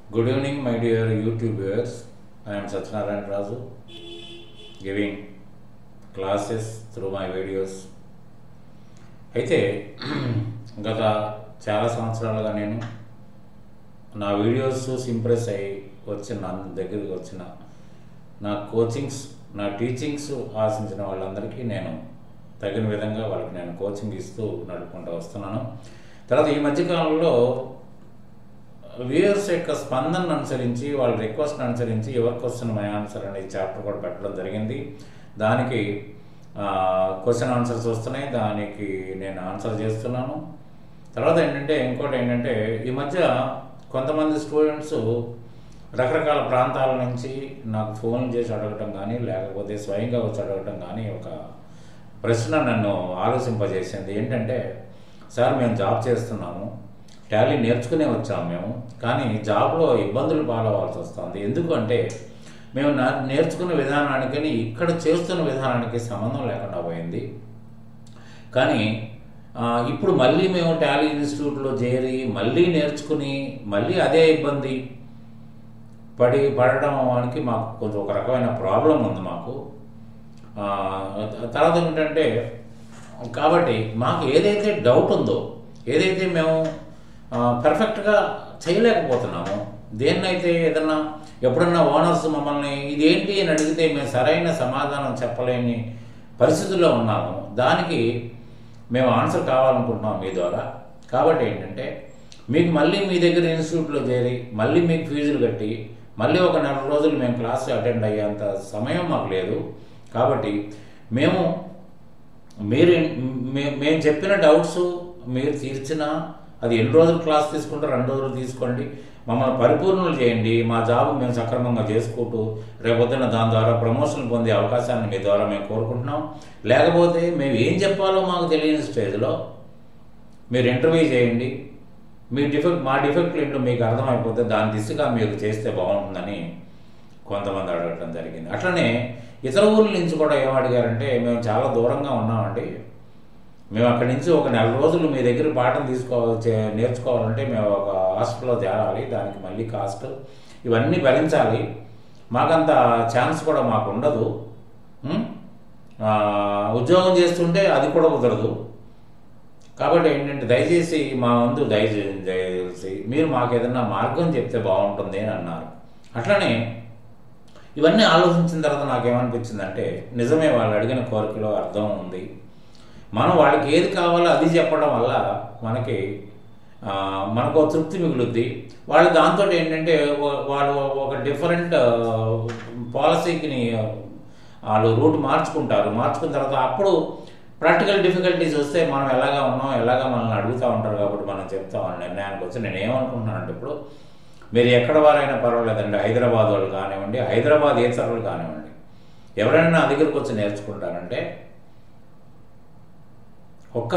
Good evening, my dear YouTube viewers. I am Satyanarayana Raju, giving classes through my videos. అయితే గత చాలా సంవత్సరాలుగా నేను నా వీడియోస్ చూసి ఇంప్రెస్ అయ్యి వచ్చిన నా దగ్గరికి వచ్చిన నా కోచింగ్స్ నా టీచింగ్స్ ఆశించిన వాళ్ళందరికీ నేను తగిన విధంగా వాళ్ళకి నేను కోచింగ్ ఇస్తూ నడుపుకుంటూ వస్తున్నాను. తర్వాత ఈ మధ్యకాలంలో వ్యూయర్స్ యొక్క స్పందనను అనుసరించి వాళ్ళ రిక్వెస్ట్ని అనుసరించి ఎవరి క్వశ్చన్ మై ఆన్సర్ అనే చాప్టర్ కూడా పెట్టడం జరిగింది. దానికి క్వశ్చన్ ఆన్సర్స్ వస్తున్నాయి, దానికి నేను ఆన్సర్ చేస్తున్నాను. తర్వాత ఇంకోటి ఏంటంటే ఈ మధ్య కొంతమంది స్టూడెంట్స్ రకరకాల ప్రాంతాల నుంచి నాకు ఫోన్ చేసి అడగటం కానీ లేకపోతే స్వయంగా వచ్చి అడగటం కానీ ఒక ప్రశ్న నన్ను ఆలోచింపజేసింది. ఏంటంటే, సార్ మేము జాబ్ చేస్తున్నాము, టాలీ నేర్చుకునే వచ్చాము మేము, కానీ జాబ్లో ఇబ్బందులు పాలవలసి వస్తుంది. ఎందుకంటే మేము నేర్చుకున్న విధానానికి ఇక్కడ చేస్తున్న విధానానికి సంబంధం లేకుండా పోయింది. కానీ ఇప్పుడు మళ్ళీ మేము టాలీ ఇన్స్టిట్యూట్లో చేరి మళ్ళీ నేర్చుకుని మళ్ళీ అదే ఇబ్బంది పడడానికి మాకు కొంచెం ఒక రకమైన ప్రాబ్లం ఉంది మాకు. తర్వాత ఏంటంటే, కాబట్టి మాకు ఏదైతే డౌట్ ఉందో, ఏదైతే మేము పర్ఫెక్ట్గా చేయలేకపోతున్నాము, దేన్నైతే ఏదన్నా ఎప్పుడన్నా ఓనర్స్ మమ్మల్ని ఇదేంటి అని అడిగితే మేము సరైన సమాధానం చెప్పలేని పరిస్థితుల్లో ఉన్నాము, దానికి మేము ఆన్సర్ కావాలనుకుంటున్నాం మీ ద్వారా. కాబట్టి ఏంటంటే, మీకు మళ్ళీ మీ దగ్గర ఇన్స్టిట్యూట్లో చేరి మళ్ళీ మీకు ఫీజులు కట్టి మళ్ళీ ఒక 4 రోజులు మేము క్లాస్ అటెండ్ అయ్యేంత సమయం మాకు లేదు. కాబట్టి మేము చెప్పిన డౌట్స్ మీరు తీర్చినా అది ఎన్ని రోజులు క్లాస్ తీసుకుంటే 2 రోజులు తీసుకోండి, మమ్మల్ని పరిపూర్ణలు చేయండి. మా జాబ్ మేము సక్రమంగా చేసుకుంటూ రేపొద్దున దాని ద్వారా ప్రమోషన్ పొందే అవకాశాన్ని మీ ద్వారా మేము కోరుకుంటున్నాం. లేకపోతే మేము ఏం చెప్పాలో మాకు తెలియని స్టేజ్లో మీరు ఇంటర్వ్యూ చేయండి, మా డిఫెక్ట్లు ఏంటో మీకు అర్థమైపోతే దాని దిశగా మీరు చేస్తే బాగుంటుందని కొంతమంది అడగటం జరిగింది. అట్లనే ఇతర ఊర్ల నుంచి కూడా ఏమడిగారంటే, మేము చాలా దూరంగా ఉన్నామండి, మేము అక్కడి నుంచి ఒక 4 రోజులు మీ దగ్గర పాఠం నేర్చుకోవాలంటే మేము ఒక హాస్టల్లో చేరాలి, దానికి మళ్ళీ కాస్ట్ ఇవన్నీ భరించాలి, మాకంత ఛాన్స్ కూడా మాకు ఉండదు, ఉద్యోగం చేస్తుంటే అది కూడా కుదరదు. కాబట్టి ఏంటంటే దయచేసి మా వంతు దయచేసి మీరు మాకు ఏదైనా మార్గం చెప్తే బాగుంటుంది అని అన్నారు. అట్లనే ఇవన్నీ ఆలోచించిన తర్వాత నాకేమనిపించిందంటే, నిజమే వాళ్ళు అడిగిన కోరికలో అర్థం ఉంది. మనం వాళ్ళకి ఏది కావాలో అది చెప్పడం వల్ల మనకు తృప్తి మిగులుద్ది. వాళ్ళు దాంతో ఏంటంటే వాళ్ళు ఒక డిఫరెంట్ పాలసీకి వాళ్ళు రూట్ మార్చుకున్న తర్వాత అప్పుడు ప్రాక్టికల్ డిఫికల్టీస్ వస్తే మనం ఎలాగా ఉన్నాం ఎలాగా మనల్ని అడుగుతూ ఉంటారు. కాబట్టి మనం చెప్తామని నిర్ణయానికి వచ్చి నేను ఏమనుకుంటున్నానంటే, ఇప్పుడు మీరు ఎక్కడ వారైనా పర్వాలేదండి, హైదరాబాద్ వాళ్ళు కానివ్వండి, హైదరాబాద్ ఏతరులు కానివ్వండి, ఎవరైనా నా దగ్గరకు వచ్చి నేర్చుకుంటారంటే ఒక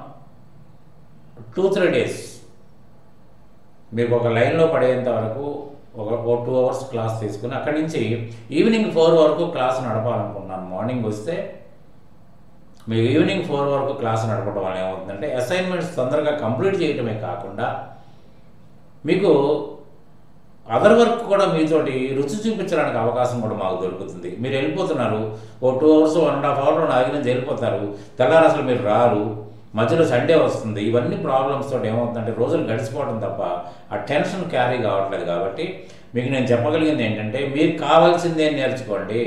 2-3 డేస్ మీకు ఒక లైన్లో పడేంత వరకు ఒక 2 అవర్స్ క్లాస్ తీసుకుని అక్కడి నుంచి ఈవినింగ్ 4 వరకు క్లాస్ నడపాలనుకుంటున్నాను. మార్నింగ్ వస్తే మీకు ఈవినింగ్ 4 వరకు క్లాస్ నడపడం వల్ల ఏమవుతుందంటే, అసైన్మెంట్స్ తొందరగా కంప్లీట్ చేయటమే కాకుండా మీకు అదర్ వర్క్ కూడా మీతోటి రుచి చూపించడానికి అవకాశం కూడా మాకు దొరుకుతుంది. మీరు వెళ్ళిపోతున్నారు, ఓ 2 అవర్స్ 1.5 అవర్ నా దగ్గర నుంచి వెళ్ళిపోతారు, తెల్లారు అసలు మీరు రారు, మధ్యలో సండే వస్తుంది. ఇవన్నీ ప్రాబ్లమ్స్ తోటి ఏమవుతుందంటే రోజులు గడిచిపోవడం తప్ప ఆ టెన్షన్ క్యారీ కావట్లేదు. కాబట్టి మీకు నేను చెప్పగలిగింది ఏంటంటే, మీకు కావాల్సిందే నేర్చుకోండి,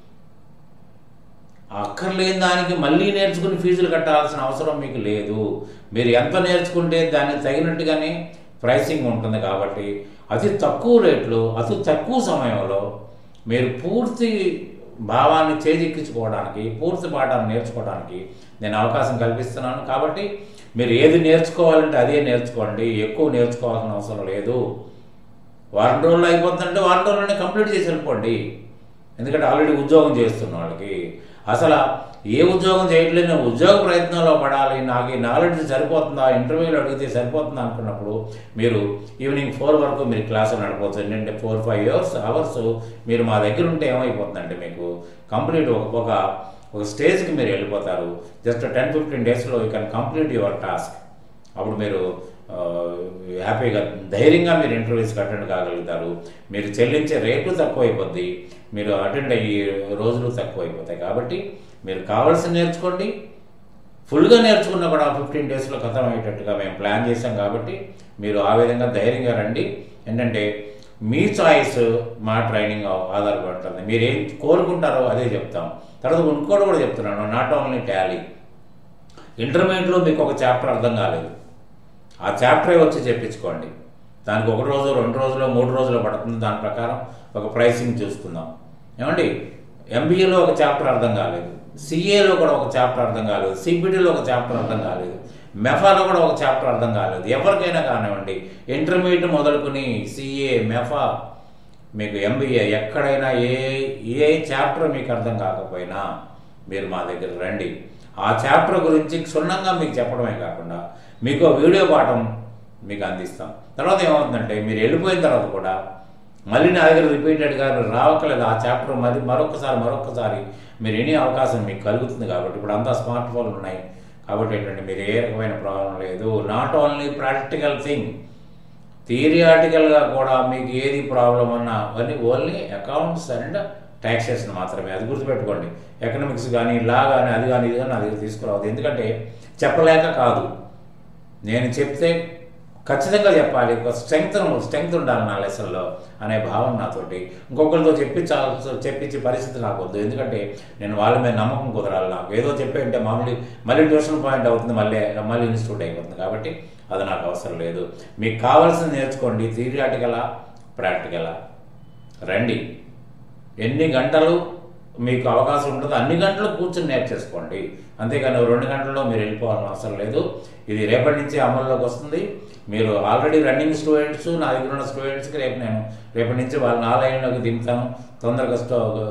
అక్కర్లేని దానికి మళ్ళీ నేర్చుకుని ఫీజులు కట్టాల్సిన అవసరం మీకు లేదు. మీరు ఎంత నేర్చుకుంటే దానికి తగినట్టుగానే ప్రైసింగ్ ఉంటుంది. కాబట్టి అతి తక్కువ రేట్లో అతి తక్కువ సమయంలో మీరు పూర్తి భావాన్ని చేజిక్కించుకోవడానికి, పూర్తి పాఠాన్ని నేర్చుకోవడానికి నేను అవకాశం కల్పిస్తున్నాను. కాబట్టి మీరు ఏది నేర్చుకోవాలంటే అదే నేర్చుకోండి, ఎక్కువ నేర్చుకోవాల్సిన అవసరం లేదు. వారం రోజులు అయిపోతుందంటే వారం రోజుల్లోనే కంప్లీట్ చేసి వెళ్ళిపోండి. ఎందుకంటే ఆల్రెడీ ఉద్యోగం చేస్తున్న వాళ్ళకి అసలు ఏ ఉద్యోగం చేయట్లేదు, ఉద్యోగ ప్రయత్నంలో పడాలి, నాకు ఈ నాలెడ్జ్ సరిపోతుందా, ఇంటర్వ్యూలో అడిగితే సరిపోతుందా అనుకున్నప్పుడు మీరు ఈవినింగ్ 4 వరకు మీరు క్లాసులు నడపవచ్చు. ఏంటంటే 4-5 అవర్స్ మీరు మా దగ్గర ఉంటే ఏమైపోతుందంటే మీకు కంప్లీట్ ఒక స్టేజ్కి మీరు వెళ్ళిపోతారు. జస్ట్ 10-15 డేస్లో you can complete your task. అప్పుడు మీరు హ్యాపీగా ధైర్యంగా మీరు ఇంటర్వ్యూస్కి అటెండ్ కాగలుగుతారు. మీరు చెల్లించే రేట్లు తక్కువైపోద్ది, మీరు అటెండ్ అయ్యే రోజులు తక్కువైపోతాయి. కాబట్టి మీరు కావాల్సిన నేర్చుకోండి. ఫుల్గా నేర్చుకున్నా కూడా 15 డేస్లో ఖతం అయ్యేటట్టుగా మేము ప్లాన్ చేసాం. కాబట్టి మీరు ఆ విధంగా ధైర్యంగా రండి. ఏంటంటే మీ చాయిస్ మా ట్రైనింగ్ ఆధారపడి ఉంటుంది. మీరు ఏం కోరుకుంటారో అదే చెప్తాం. తర్వాత ఇంకోటి కూడా చెప్తున్నాను, నాట్ ఓన్లీ టాలీ. ఇంటర్మీడియట్లో మీకు ఒక చాప్టర్ అర్థం కాలేదు, ఆ చాప్టరే వచ్చి చెప్పించుకోండి. దానికి 1 రోజు 2 రోజులు 3 రోజులు పడుతుంది. దాని ప్రకారం ఒక ప్రైసింగ్ చూసుకుందాం. ఏమండి, ఎంబీఏలో ఒక చాప్టర్ అర్థం కాలేదు, సిఏలో కూడా ఒక చాప్టర్ అర్థం కాలేదు, సిబిటీలో ఒక చాప్టర్ అర్థం కాలేదు, మెఫాలో కూడా ఒక చాప్టర్ అర్థం కాలేదు. ఎవరికైనా కానివ్వండి, ఇంటర్మీడియట్ మొదలుకొని సిఏ, మెఫా, మీకు ఎంబీఏ, ఎక్కడైనా ఏ చాప్టర్ మీకు అర్థం కాకపోయినా మీరు మా దగ్గర రండి. ఆ చాప్టర్ గురించి క్షుణ్ణంగా మీకు చెప్పడమే కాకుండా మీకు వీడియో పాఠం మీకు అందిస్తాం. తర్వాత ఏమవుతుందంటే మీరు వెళ్ళిపోయిన తర్వాత కూడా మళ్ళీ నా దగ్గర రిపీటెడ్గా మీరు రావట్లేదు, ఆ చాప్టర్ మరొకసారి మీరు వినే అవకాశం మీకు కలుగుతుంది. కాబట్టి ఇప్పుడు అంతా స్మార్ట్ ఫోన్లు ఉన్నాయి. కాబట్టి ఏంటంటే మీరు ఏ రకమైన ప్రాబ్లం లేదు. నాట్ ఓన్లీ ప్రాక్టికల్ థింగ్, థియరియాటికల్గా కూడా మీకు ఏది ప్రాబ్లం అన్నా అవన్నీ ఓన్లీ అకౌంట్స్ అండ్ ట్యాక్సేషన్ మాత్రమే. అది గుర్తుపెట్టుకోండి. ఎకనామిక్స్ కానీ, లా కానీ, అది కానీ, ఇది కానీ నా దగ్గర తీసుకురావద్దు. ఎందుకంటే చెప్పలేక కాదు, నేను చెప్తే ఖచ్చితంగా చెప్పాలి, ఒక స్ట్రెంగ్త్ ఉండాలి నా లెసన్లో అనే భావన నాతోటి. ఇంకొకరితో చెప్పించే పరిస్థితి నాకు వద్దు. ఎందుకంటే నేను వాళ్ళ మీద నమ్మకం కుదరాలి. నాకు ఏదో చెప్పేంటే మళ్ళీ ట్యూషన్ పాయింట్ అవుతుంది, మళ్ళీ ఇన్స్టిట్యూట్ అయిపోతుంది. కాబట్టి అది నాకు అవసరం లేదు. మీకు కావాల్సింది నేర్చుకోండి. థియరిటికలా, ప్రాక్టికలా, రండి. ఎన్ని గంటలు మీకు అవకాశం ఉంటుందో అన్ని గంటలు కూర్చొని నేర్చేసుకోండి. అంతేగాని 2 గంటల్లో మీరు వెళ్ళిపోవాలని అవసరం లేదు. ఇది రేపటి నుంచి అమల్లోకి వస్తుంది. మీరు ఆల్రెడీ రన్నింగ్ స్టూడెంట్స్, నా దగ్గర ఉన్న స్టూడెంట్స్కి రేపటి నుంచి వాళ్ళని ఆ లైన్లోకి దింపుతాను. తొందరగా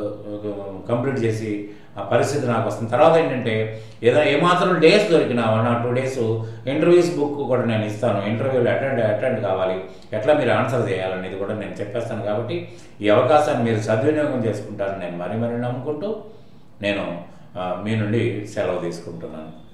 కంప్లీట్ చేసి ఆ పరిస్థితి నాకు వస్తుంది. తర్వాత ఏంటంటే ఏమాత్రం డేస్ దొరికినా 1 or 2 days ఇంటర్వ్యూస్ బుక్ కూడా నేను ఇస్తాను. ఇంటర్వ్యూలు అటెండ్ కావాలి, ఎట్లా మీరు ఆన్సర్ చేయాలనేది కూడా నేను చెప్పేస్తాను. కాబట్టి ఈ అవకాశాన్ని మీరు సద్వినియోగం చేసుకుంటారని నేను మరీ నమ్ముకుంటూ నేను మీ నుండి సెలవు తీసుకుంటున్నాను.